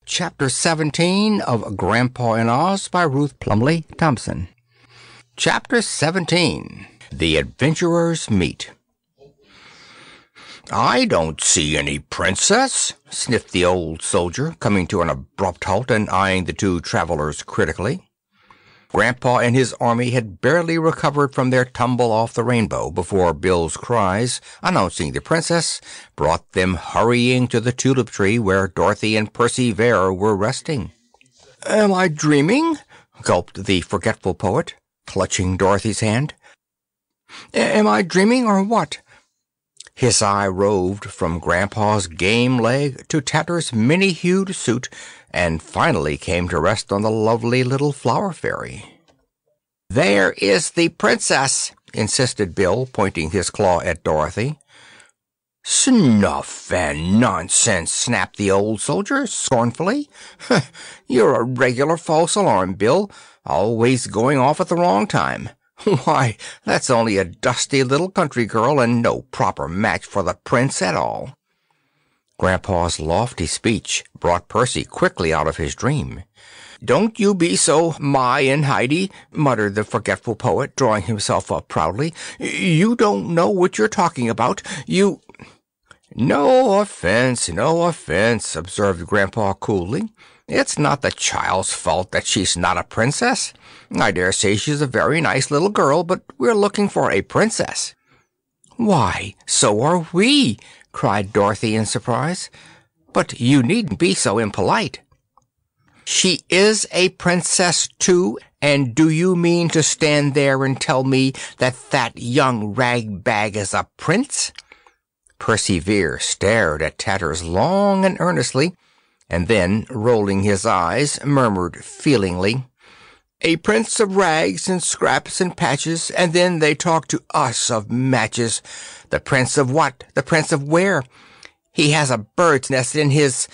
Chapter 17 of Grandpa in Oz by Ruth Plumly Thompson. Chapter 17. The Adventurers Meet. "I don't see any princess," sniffed the old soldier, coming to an abrupt halt and eyeing the two travelers critically. Grandpa and his army had barely recovered from their tumble off the rainbow before Bill's cries, announcing the princess, brought them hurrying to the tulip tree where Dorothy and Percy Vere were resting. "Am I dreaming?" gulped the forgetful poet, clutching Dorothy's hand. "Am I dreaming or what?" His eye roved from Grandpa's game leg to Tatter's many-hued suit, and finally came to rest on the lovely little flower fairy. "There is the princess," insisted Bill, pointing his claw at Dorothy. "Snuff and nonsense!" snapped the old soldier scornfully. "You're a regular false alarm, Bill, always going off at the wrong time. Why, that's only a dusty little country girl and no proper match for the prince at all." Grandpa's lofty speech brought Percy quickly out of his dream. "Don't you be so high-and-mighty," muttered the forgetful poet, drawing himself up proudly. "You don't know what you're talking about. You—" No offense, observed Grandpa coolly. "It's not the child's fault that she's not a princess. I dare say she's a very nice little girl, but we're looking for a princess." "Why, so are we!" cried Dorothy in surprise. "But you needn't be so impolite." "She is a princess, too, and do you mean to stand there and tell me that young rag-bag is a prince?" Percy Vere stared at Tatters long and earnestly, and then, rolling his eyes, murmured feelingly, "A prince of rags and scraps and patches, and then they talk to us of matches. The prince of what? The prince of where? He has a bird's nest in his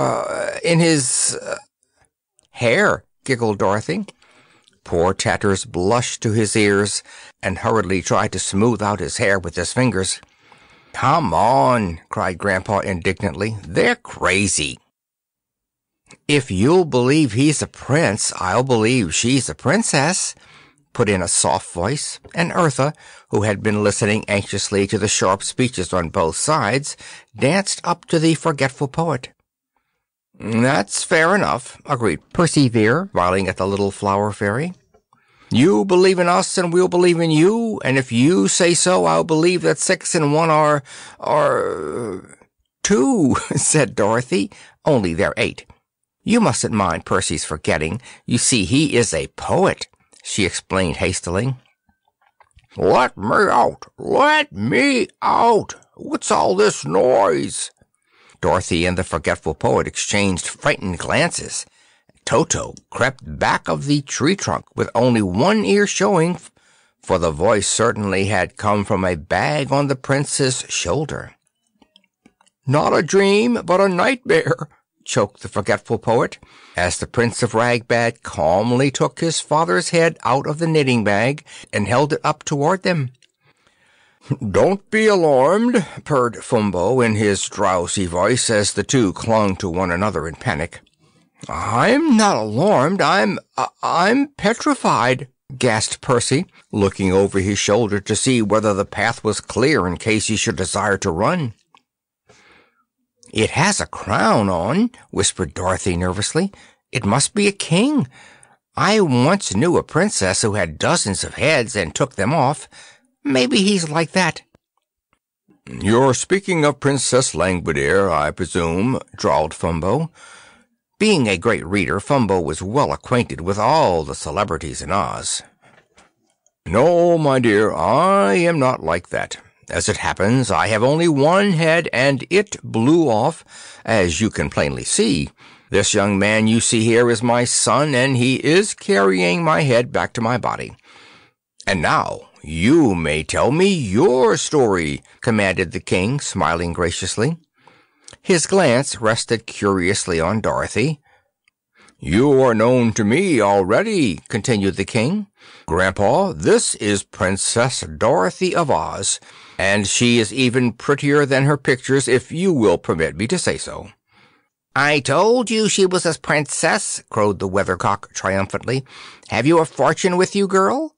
hair," giggled Dorothy. Poor Tatters blushed to his ears and hurriedly tried to smooth out his hair with his fingers. "Come on," cried Grandpa indignantly. "They're crazy." "If you'll believe he's a prince, I'll believe she's a princess," put in a soft voice, and Eartha, who had been listening anxiously to the sharp speeches on both sides, danced up to the forgetful poet. "That's fair enough," agreed Percy Vere, smiling at the little flower fairy. "You believe in us and we'll believe in you, and if you say so, I'll believe that 6 and 1 are 2, said Dorothy, "only they're 8. You mustn't mind Percy's forgetting. You see, he is a poet," she explained hastily. "Let me out! Let me out! What's all this noise?" Dorothy and the forgetful poet exchanged frightened glances. Toto crept back of the tree trunk with only one ear showing, for the voice certainly had come from a bag on the prince's shoulder. "Not a dream, but a nightmare," choked the forgetful poet, as the Prince of Ragbag calmly took his father's head out of the knitting bag and held it up toward them. "Don't be alarmed," purred Fumbo in his drowsy voice as the two clung to one another in panic. "I'm not alarmed. I'm petrified," gasped Percy, looking over his shoulder to see whether the path was clear in case he should desire to run. "It has a crown on," whispered Dorothy nervously. "It must be a king. I once knew a princess who had dozens of heads and took them off. Maybe he's like that." "You're speaking of Princess Langwidere, I presume," drawled Fumbo. Being a great reader, Fumbo was well acquainted with all the celebrities in Oz. "No, my dear, I am not like that. As it happens, I have only one head, and it blew off, as you can plainly see. This young man you see here is my son, and he is carrying my head back to my body. And now you may tell me your story," commanded the king, smiling graciously. His glance rested curiously on Dorothy. "You are known to me already," continued the king. "Grandpa, this is Princess Dorothy of Oz, and she is even prettier than her pictures, if you will permit me to say so." "I told you she was a princess," crowed the weathercock triumphantly. "Have you a fortune with you, girl?"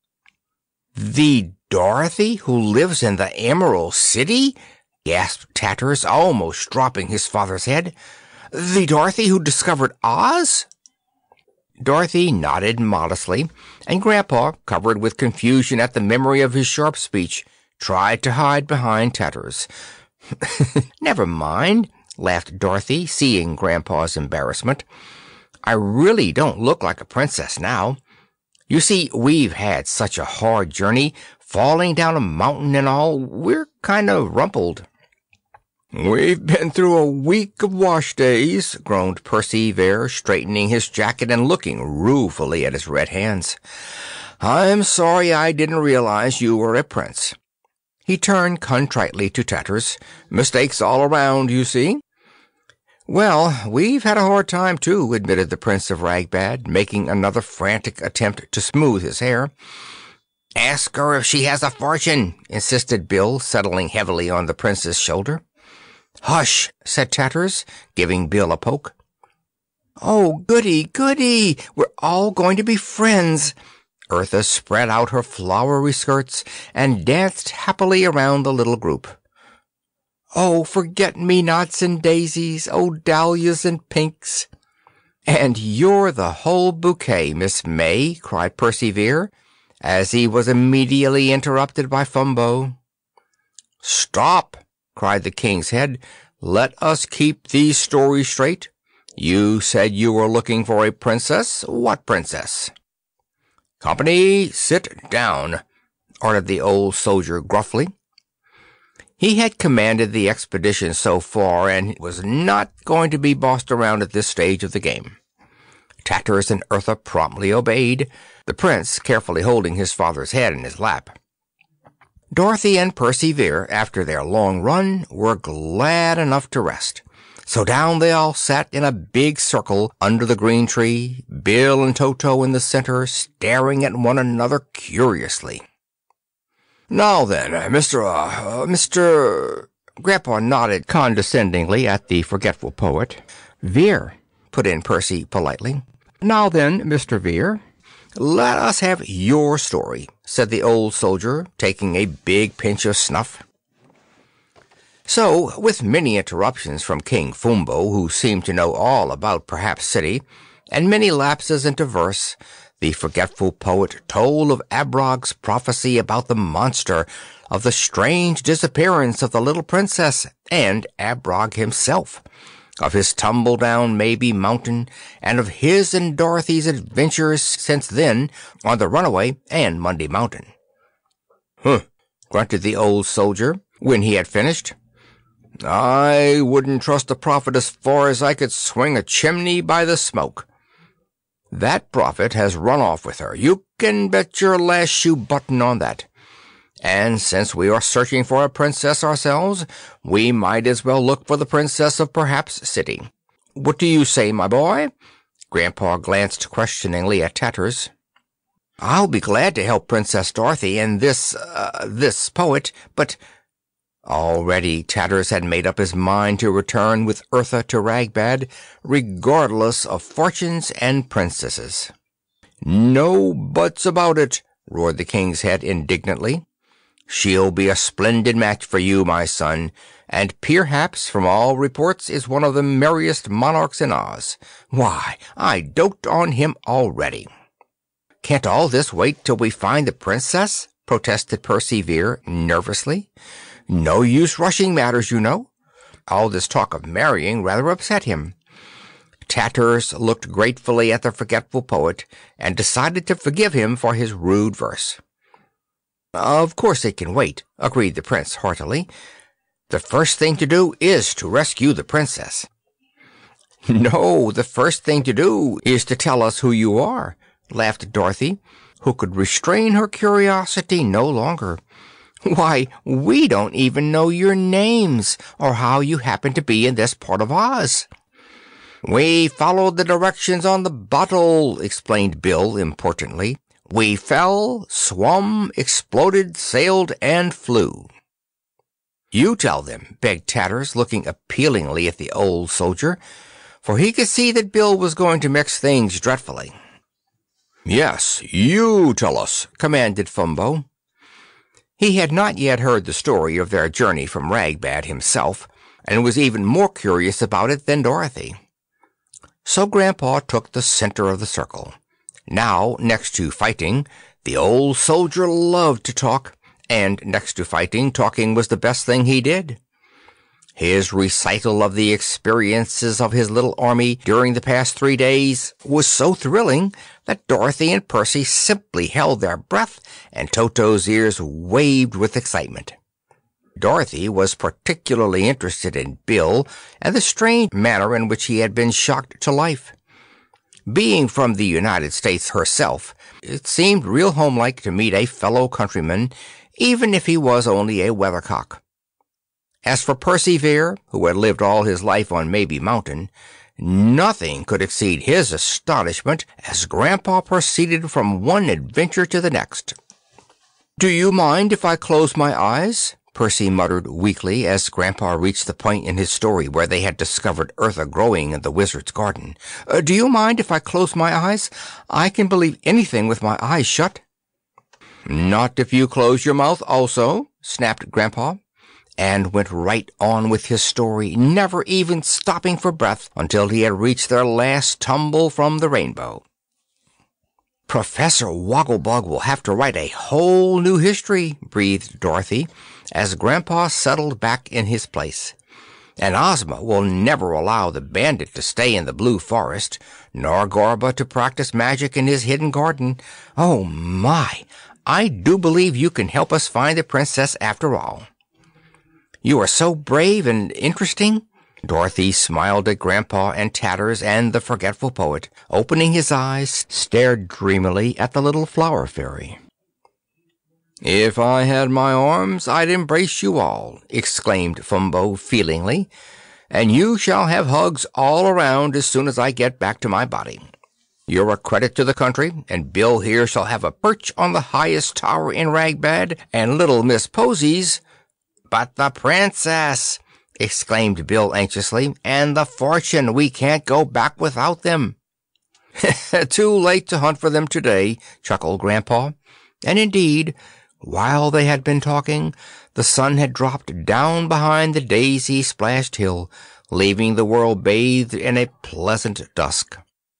"The Dorothy who lives in the Emerald City?" gasped Tatters, almost dropping his father's head. "The Dorothy who discovered Oz?" Dorothy nodded modestly, and Grandpa, covered with confusion at the memory of his sharp speech, tried to hide behind Tatters. "Never mind," laughed Dorothy, seeing Grandpa's embarrassment. "I really don't look like a princess now. You see, we've had such a hard journey, falling down a mountain and all. We're kind of rumpled." "We've been through a week of wash days," groaned Percy Vere, straightening his jacket and looking ruefully at his red hands. "I'm sorry I didn't realize you were a prince." He turned contritely to Tatters. "Mistakes all around, you see." "Well, we've had a hard time, too," admitted the Prince of Ragbad, making another frantic attempt to smooth his hair. "Ask her if she has a fortune," insisted Bill, settling heavily on the prince's shoulder. "Hush," said Tatters, giving Bill a poke. "Oh, goody, goody! We're all going to be friends." Eartha spread out her flowery skirts and danced happily around the little group. "Oh, forget-me-nots and daisies, oh, dahlias and pinks." "And you're the whole bouquet, Miss May," cried Percy Vere, as he was immediately interrupted by Fumbo. "Stop!" cried the King's head. "Let us keep these stories straight. You said you were looking for a princess. What princess?" "Company, sit down," ordered the old soldier gruffly. He had commanded the expedition so far, and was not going to be bossed around at this stage of the game. Tatters and Eartha promptly obeyed, the prince carefully holding his father's head in his lap. Dorothy and Percy Vere, after their long run, were glad enough to rest. So down they all sat in a big circle under the green tree, Bill and Toto in the center, staring at one another curiously. "Now then, Mr. Grandpa nodded condescendingly at the forgetful poet. "Vere," put in Percy politely. "Now then, Mr. Vere, let us have your story," said the old soldier, taking a big pinch of snuff. So, with many interruptions from King Fumbo, who seemed to know all about Perhaps City, and many lapses into verse, the forgetful poet told of Abrog's prophecy about the monster, of the strange disappearance of the little princess and Abrog himself, of his tumble down Maybe Mountain, and of his and Dorothy's adventures since then on the Runaway and Monday Mountain. "Huh," grunted the old soldier, when he had finished. "I wouldn't trust a prophet as far as I could swing a chimney by the smoke. That prophet has run off with her. You can bet your last shoe button on that. And since we are searching for a princess ourselves, we might as well look for the princess of Perhaps City. What do you say, my boy?" Grandpa glanced questioningly at Tatters. "I'll be glad to help Princess Dorothy and this poet, but—" Already Tatters had made up his mind to return with Eartha to Ragbad, regardless of fortunes and princesses. "No buts about it," roared the King's head indignantly. "She'll be a splendid match for you, my son, and perhaps, from all reports, is one of the merriest monarchs in Oz. Why, I dote on him already." "Can't all this wait till we find the princess?" protested Percy Vere nervously. "No use rushing matters, you know." All this talk of marrying rather upset him. Tatters looked gratefully at the forgetful poet, and decided to forgive him for his rude verse. "Of course it can wait," agreed the prince heartily. "The first thing to do is to rescue the princess." "No, the first thing to do is to tell us who you are," laughed Dorothy, who could restrain her curiosity no longer. "Why, we don't even know your names, or how you happen to be in this part of Oz." "We followed the directions on the bottle," explained Bill importantly. "We fell, swum, exploded, sailed, and flew." "You tell them," begged Tatters, looking appealingly at the old soldier. for he could see that Bill was going to mix things dreadfully. "Yes, you tell us," commanded Fumbo. He had not yet heard the story of their journey from Ragbad himself, and was even more curious about it than Dorothy. So Grandpa took the center of the circle. Now, next to fighting, the old soldier loved to talk, and next to fighting, talking was the best thing he did. His recital of the experiences of his little army during the past 3 days was so thrilling that Dorothy and Percy simply held their breath, and Toto's ears waved with excitement. Dorothy was particularly interested in Bill and the strange manner in which he had been shocked to life. Being from the United States herself, it seemed real homelike to meet a fellow countryman, even if he was only a weathercock. As for Percy Vere, who had lived all his life on Maybe Mountain, nothing could exceed his astonishment as Grandpa proceeded from one adventure to the next. "Do you mind if I close my eyes?" Percy muttered weakly as Grandpa reached the point in his story where they had discovered Eartha growing in the wizard's garden. "Do you mind if I close my eyes? I can believe anything with my eyes shut." "Not if you close your mouth also," snapped Grandpa, and went right on with his story, never even stopping for breath until he had reached their last tumble from the rainbow. "Professor Wogglebug will have to write a whole new history," breathed Dorothy, as Grandpa settled back in his place. "And Ozma will never allow the bandit to stay in the Blue Forest, nor Gorba to practice magic in his hidden garden. Oh, my! I do believe you can help us find the princess after all." "You are so brave and interesting." Dorothy smiled at Grandpa and Tatters, and the Forgetful Poet, opening his eyes, stared dreamily at the little flower fairy. "If I had my arms, I'd embrace you all," exclaimed Fumbo feelingly, "and you shall have hugs all around as soon as I get back to my body. You're a credit to the country, and Bill here shall have a perch on the highest tower in Ragbad, and little Miss Posies—" "But the princess!" exclaimed Bill anxiously, "and the fortune! We can't go back without them." "Too late to hunt for them today," chuckled Grandpa. And indeed, while they had been talking, the sun had dropped down behind the daisy-splashed hill, leaving the world bathed in a pleasant dusk.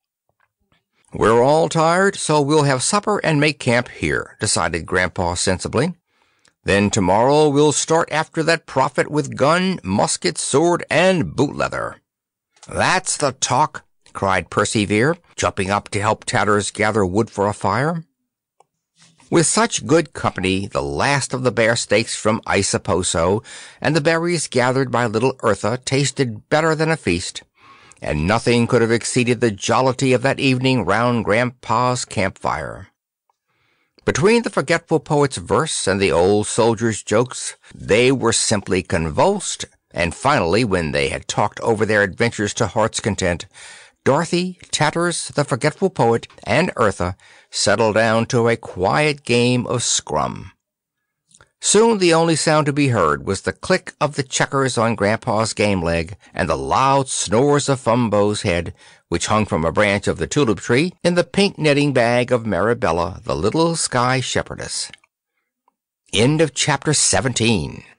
"We're all tired, so we'll have supper and make camp here," decided Grandpa sensibly. "Then tomorrow we'll start after that prophet with gun, musket, sword, and boot leather." "That's the talk!" cried Percy Vere, jumping up to help Tatters gather wood for a fire. With such good company, the last of the bear steaks from Isaposo and the berries gathered by little Eartha tasted better than a feast, and nothing could have exceeded the jollity of that evening round Grandpa's campfire. Between the Forgetful Poet's verse and the old soldier's jokes, they were simply convulsed, and finally, when they had talked over their adventures to heart's content, Dorothy, Tatters, the Forgetful Poet, and Eartha settled down to a quiet game of scrum. Soon the only sound to be heard was the click of the checkers on Grandpa's game leg and the loud snores of Fumbo's head, which hung from a branch of the tulip tree in the pink knitting bag of Marabella, the little sky shepherdess. End of chapter 17.